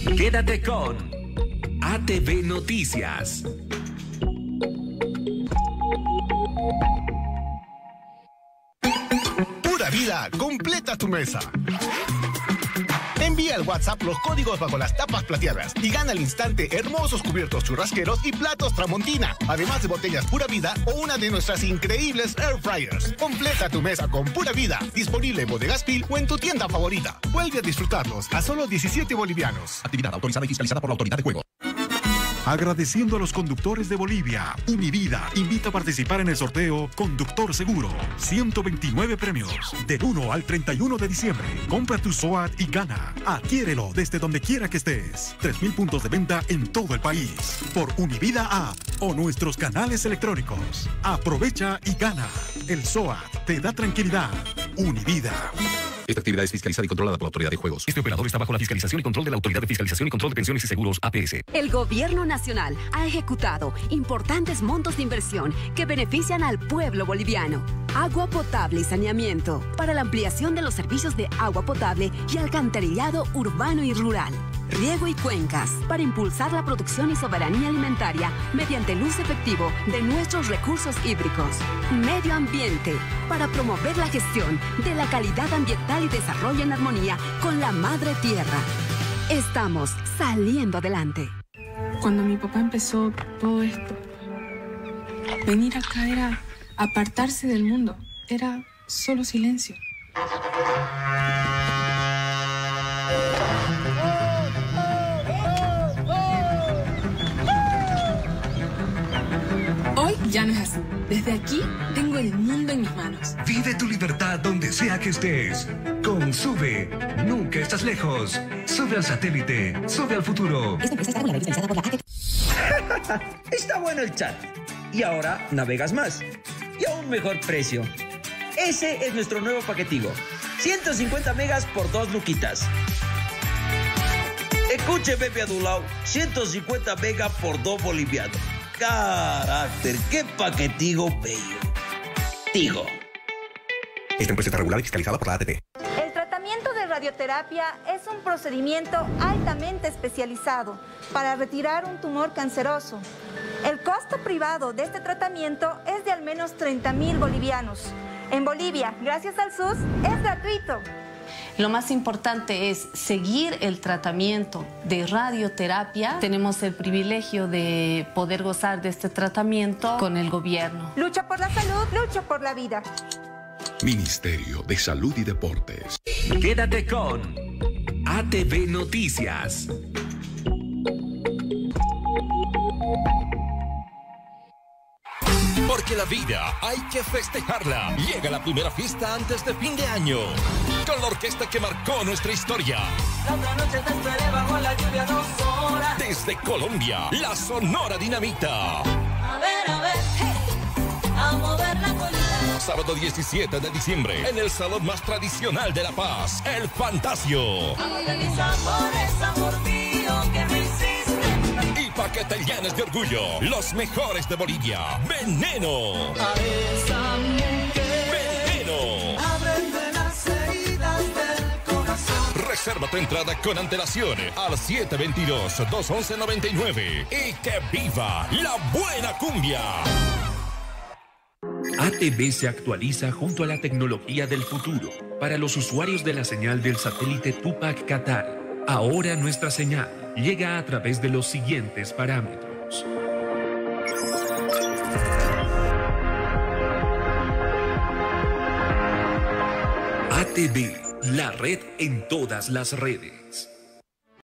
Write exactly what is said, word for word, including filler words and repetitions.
Quédate con A T V Noticias. Pura Vida, completa tu mesa. Envía al WhatsApp los códigos bajo las tapas plateadas y gana al instante hermosos cubiertos churrasqueros y platos Tramontina, además de botellas Pura Vida o una de nuestras increíbles air fryers. Completa tu mesa con Pura Vida, disponible en Bodegas Pil o en tu tienda favorita. Vuelve a disfrutarlos a solo diecisiete bolivianos. Actividad autorizada y fiscalizada por la Autoridad de Juego. Agradeciendo a los conductores de Bolivia, Univida invita a participar en el sorteo Conductor Seguro. ciento veintinueve premios. Del uno al treinta y uno de diciembre. Compra tu SOAT y gana. Adquiérelo desde donde quiera que estés. tres mil puntos de venta en todo el país. Por Univida App o nuestros canales electrónicos. Aprovecha y gana. El SOAT te da tranquilidad. Univida. Esta actividad es fiscalizada y controlada por la Autoridad de Juegos. Este operador está bajo la fiscalización y control de la Autoridad de Fiscalización y Control de Pensiones y Seguros, A P S. El Gobierno Nacional ha ejecutado importantes montos de inversión que benefician al pueblo boliviano. Agua potable y saneamiento para la ampliación de los servicios de agua potable y alcantarillado urbano y rural. Riego y cuencas para impulsar la producción y soberanía alimentaria mediante el uso efectivo de nuestros recursos hídricos. Medio ambiente para promover la gestión de la calidad ambiental y desarrollo en armonía con la madre tierra. Estamos saliendo adelante. Cuando mi papá empezó todo esto, venir acá era apartarse del mundo, era solo silencio. Hoy ya no es así. Desde aquí tengo el mundo en mis manos. Vive tu libertad donde sea que estés. Con Sube, nunca estás lejos. Sube al satélite, sube al futuro. Esta empresa está regulada y licenciada por la A T V. Está bueno el chat. Y ahora navegas más. Y a un mejor precio. Ese es nuestro nuevo paquetigo. ciento cincuenta megas por dos luquitas. Escuche, Pepe Adulao. ciento cincuenta megas por dos bolivianos. Carácter, qué paquetigo bello. Tigo. Esta empresa está regulada y fiscalizada por la A T T. El tratamiento de radioterapia es un procedimiento altamente especializado para retirar un tumor canceroso. El costo privado de este tratamiento es de al menos treinta mil bolivianos. En Bolivia, gracias al S U S, es gratuito. Lo más importante es seguir el tratamiento de radioterapia. Tenemos el privilegio de poder gozar de este tratamiento con el gobierno. Lucha por la salud, lucha por la vida. Ministerio de Salud y Deportes. Quédate con A T V Noticias. Porque la vida hay que festejarla. Llega la primera fiesta antes de fin de año. Con la orquesta que marcó nuestra historia. La otra noche te esperé bajo la lluvia dos horas. Desde Colombia, la Sonora Dinamita. A ver, a ver, hey, a mover la colita. Sábado diecisiete de diciembre, en el salón más tradicional de La Paz, El Fantasio. Y mis amores, amor mío, que me hiciste. Y pa' que te llenes de orgullo, los mejores de Bolivia. Veneno. A esa mujer. Veneno. Ábreme las heridas del corazón. Reserva tu entrada con antelación al siete dos dos, dos uno uno, nueve nueve. Y que viva la buena cumbia. A T V se actualiza junto a la tecnología del futuro para los usuarios de la señal del satélite Tupac Qatar. Ahora nuestra señal llega a través de los siguientes parámetros. A T V, la red en todas las redes.